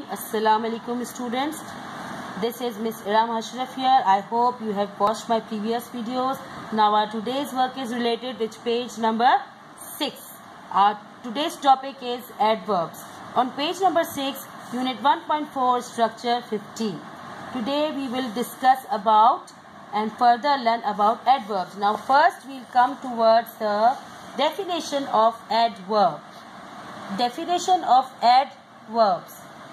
Assalamu alaikum students. This is Miss Iram Ashraf here. I hope you have watched my previous videos. Now our today's work is related with page number 6. Our today's topic is adverbs. On page number 6, unit 1.4, structure 15. Today we will discuss about and further learn about adverbs. Now first we'll come towards the definition of adverb. Definition of adverbs.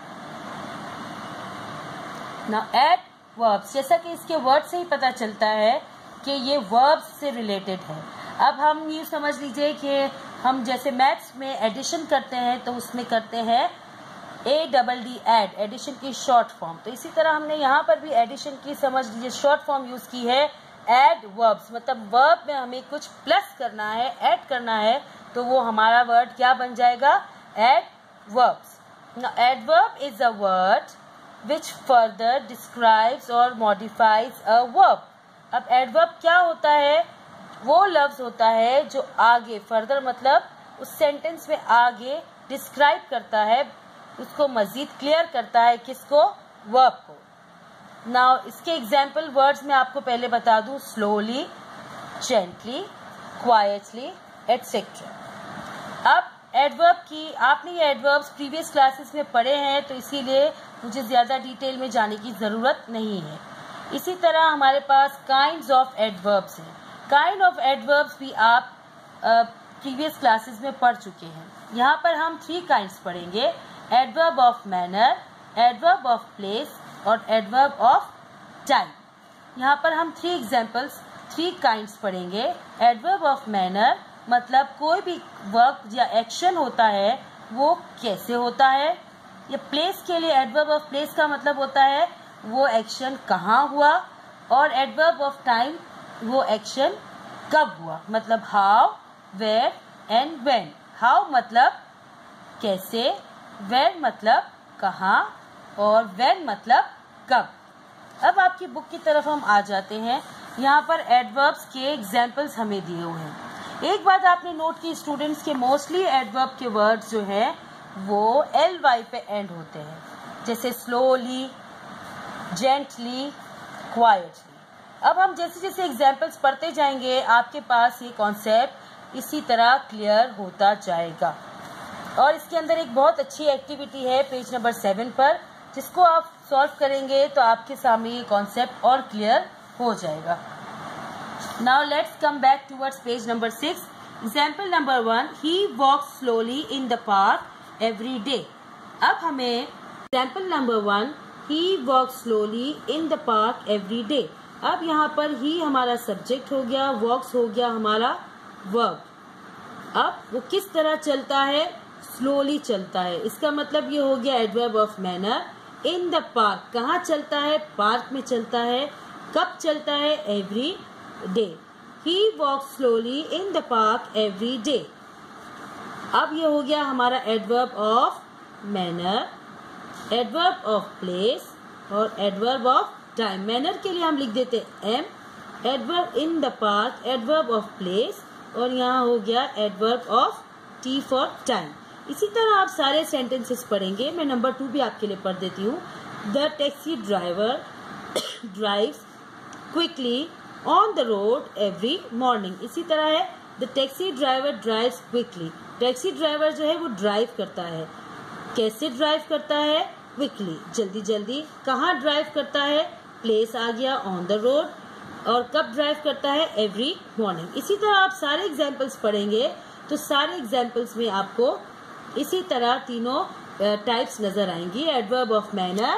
Now adverbs, जैसा कि इसके word से ही पता चलता है कि ये verbs से रिलेटेड है. अब हम ये समझ लीजिए कि हम जैसे मैथ्स में एडिशन करते हैं तो उसमें करते हैं ADD एड, एडिशन की शॉर्ट फॉर्म. तो इसी तरह हमने यहाँ पर भी एडिशन की समझ लीजिए शॉर्ट फॉर्म यूज की है एडवर्ब्स. मतलब वर्ब में हमें कुछ प्लस करना है, ऐड करना है, तो वो हमारा वर्ड क्या बन जाएगा? Adverbs. Now adverb is a word which further describes or modifies a verb. अब adverb क्या होता है? वो लफ्ज होता है जो आगे further मतलब उस सेंटेंस में आगे डिस्क्राइब करता है, उसको मजीद क्लियर करता है. किसको? वर्ब को. नाउ इसके एग्जाम्पल वर्ड्स में आपको पहले बता दूं: स्लोली, जेंटली, क्वाइटली, एटसेट्रा. अब एडवर्ब की आपने ये एडवर्ब्स प्रीवियस क्लासेस में पढ़े हैं, तो इसीलिए मुझे ज़्यादा डिटेल में जाने की ज़रूरत नहीं है. इसी तरह हमारे पास काइंड्स ऑफ एडवर्ब्स हैं. काइंड ऑफ एडवर्ब्स भी आप प्रीवियस क्लासेस में पढ़ चुके हैं. यहाँ पर हम 3 काइंड्स पढ़ेंगे: adverb of manner, adverb of place और एडवर्ब ऑफ टाइम. यहाँ पर हम 3 एग्जाम्पल्स, 3 काइंड्स पढ़ेंगे. एडवर्ब ऑफ मैनर मतलब कोई भी वर्क या एक्शन होता है वो कैसे होता है. ये प्लेस के लिए एडवर्ब ऑफ प्लेस का मतलब होता है वो एक्शन कहाँ हुआ. और एडवर्ब ऑफ टाइम वो एक्शन कब हुआ, मतलब how, where and when. How मतलब कैसे, वेयर मतलब कहाँ और व्हेन मतलब कब. अब आपकी बुक की तरफ हम आ जाते हैं. यहाँ पर एडवर्ब्स के एग्जाम्पल्स हमें दिए हुए हैं. एक बात आपने नोट की स्टूडेंट्स के मोस्टली एडवर्ब के वर्ड्स जो हैं वो ly पे एंड होते हैं, जैसे स्लोली, जेंटली, क्वाइटली. अब हम जैसे जैसे एग्जाम्पल्स पढ़ते जाएंगे आपके पास ये कॉन्सेप्ट इसी तरह क्लियर होता जाएगा. और इसके अंदर एक बहुत अच्छी एक्टिविटी है पेज नंबर 7 पर, जिसको आप सॉल्व करेंगे तो आपके सामने ये कॉन्सेप्ट और क्लियर हो जाएगा. Now let's come back towards page number 6. Example number 1. He walks slowly in the park every day. अब हमें example number 1. He walks slowly in the park every day. अब यहाँ पर he हमारा subject हो गया, walks हो गया हमारा verb. अब वो किस तरह चलता है? slowly चलता है. इसका मतलब ये हो गया adverb of manner. In the park कहाँ चलता है? पार्क में चलता है. कब चलता है? every day. He walks slowly in the park every day. अब ये हो गया हमारा adverb of manner, adverb of place और adverb of time. manner के लिए हम लिख देते m, adverb in the park, adverb of place और यहाँ हो गया adverb of t for time. इसी तरह आप सारे sentences पढ़ेंगे. मैं नंबर 2 भी आपके लिए पढ़ देती हूँ. The taxi driver drives quickly on the road every morning. इसी तरह है the taxi driver drives quickly. Taxi driver जो है वो ड्राइव करता है. कैसे ड्राइव करता है? क्विकली, जल्दी जल्दी. कहाँ ड्राइव करता है? प्लेस आ गया, ऑन द रोड. और कब ड्राइव करता है? Every morning. इसी तरह आप सारे एग्जाम्पल्स पढ़ेंगे तो सारे एग्जाम्पल्स में आपको इसी तरह तीनों टाइप्स नजर आएंगी: adverb of manner,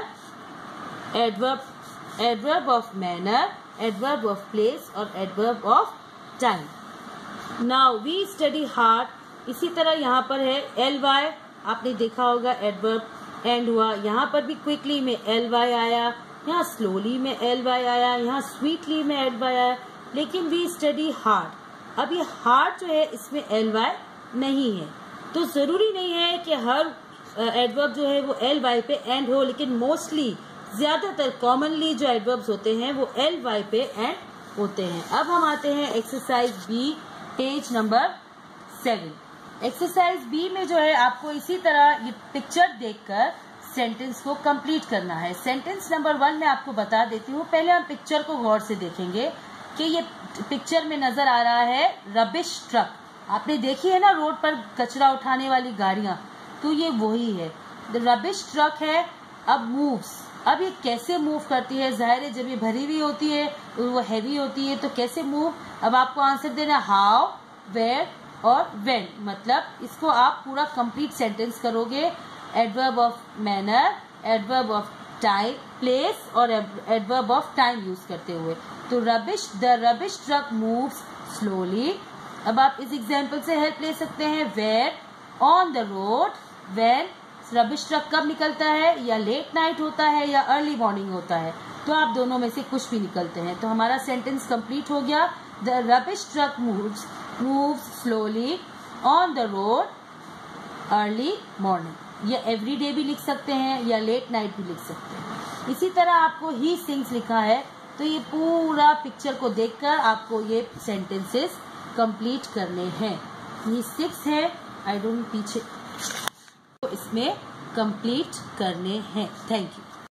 adverb of manner, adverb of place और adverb of time. Now we study hard. इसी तरह यहाँ पर है ly. आपने देखा होगा adverb end हुआ. यहाँ पर भी quickly में ly आया, यहाँ slowly में ly आया, यहाँ sweetly में ly आया. लेकिन we study hard. अब ये hard जो है इसमें ly नहीं है, तो जरूरी नहीं है कि हर adverb जो है वो ly पे end हो. लेकिन mostly ज्यादातर कॉमनली जो एडवर्ब्स होते हैं वो ly पे एंड होते हैं. अब हम आते हैं exercise B, page number 7. Exercise B में जो है आपको इसी तरह ये पिक्चर देखकर सेंटेंस को कंप्लीट करना है। सेंटेंस नंबर 1 में आपको बता देती हूँ। पहले हम पिक्चर को गौर से देखेंगे कि ये पिक्चर में नजर आ रहा है रबिश ट्रक। आपने देखी है ना रोड पर कचरा उठाने वाली गाड़ियां, तो ये वही है, रबिश ट्रक है। अब मूव्स, अब ये कैसे मूव करती है? जाहिर है जब ये भरी हुई होती है, वो हैवी होती है, तो कैसे मूव? अब आपको आंसर देना हाउ, वेयर और व्हेन। मतलब इसको आप पूरा कंप्लीट सेंटेंस करोगे adverb of manner, adverb of time, place और एडवर्ब ऑफ टाइम यूज करते हुए। तो the rubbish truck moves slowly. अब आप इस एग्जाम्पल से हेल्प ले सकते हैं। Where, on the road. When, rubbish truck कब निकलता है? या लेट नाइट होता है या अर्ली मॉर्निंग होता है? तो आप दोनों में से कुछ भी निकलते हैं। तो हमारा सेंटेंस कंप्लीट हो गया। The rubbish truck moves slowly on the road early morning. ये एवरी डे भी लिख सकते हैं या लेट नाइट भी लिख सकते हैं। इसी तरह आपको ही सिंग्स लिखा है, तो ये पूरा पिक्चर को देखकर आपको ये सेंटेंसेस कंप्लीट करने हैं। ये 6 है, आई डोंट पीछे, तो इसमें कंप्लीट करने हैं। Thank you.